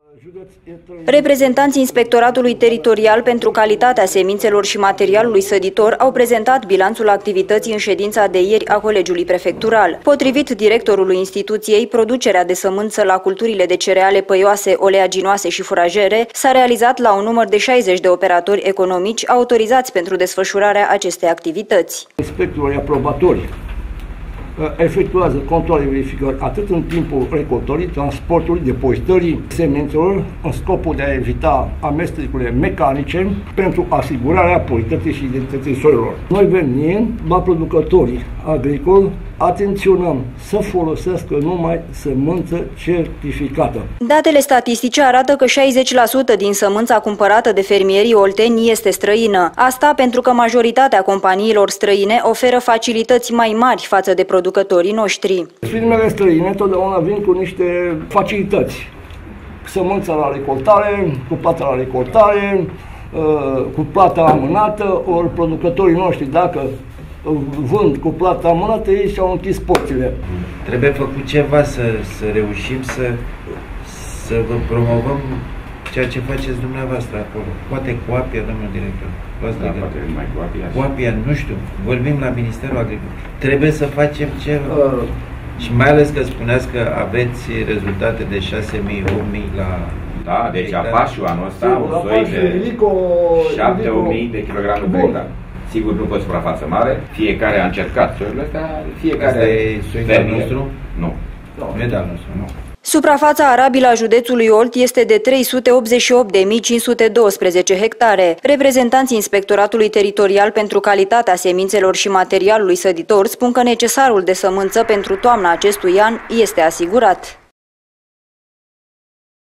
Reprezentanții Inspectoratului Teritorial pentru Calitatea Semințelor și Materialului Săditor au prezentat bilanțul activității în ședința de ieri a Colegiului Prefectural. Potrivit directorului instituției, producerea de sămânță la culturile de cereale păioase, oleaginoase și furajere s-a realizat la un număr de 60 de operatori economici autorizați pentru desfășurarea acestei activități. Inspectorii aprobatori efectuează controle verificări atât în timpul recoltării, transportului, depozitării semințelor, în scopul de a evita amestecurile mecanice pentru asigurarea purității și identității soilor. Noi venim la producătorii agricoli, atenționăm să folosească numai sămânță certificată. Datele statistice arată că 60% din sămânța cumpărată de fermierii olteni este străină. Asta pentru că majoritatea companiilor străine oferă facilități mai mari față de producătorii noștri. Firmele străine totdeauna vin cu niște facilități. Sămânța la recoltare, cu plata la recoltare, cu plata amânată, ori producătorii noștri, dacă vând cu plata amânată, ei și-au închis porțile. Trebuie făcut ceva să reușim să vă promovăm ceea ce faceți dumneavoastră acolo. Poate cu APIA, domnul director. Poate mai cu APIA. Cu APIA, nu știu, vorbim la Ministerul Agriculturii. Trebuie să facem ceva. Și mai ales că spuneați că aveți rezultate de 6.000, 8.000 la... Da, deci Apașul anul ăsta, un soi de 7.000 de kilograme pe hectar. Sigur, nu pe suprafață mare, fiecare a încercat soiurile astea, fiecare fermier nostru? Nu. Nu e de-al nostru, nu. Suprafața arabilă a județului Olt este de 388.512 hectare. Reprezentanții Inspectoratului Teritorial pentru Calitatea Semințelor și Materialului Săditor spun că necesarul de sămânță pentru toamna acestui an este asigurat.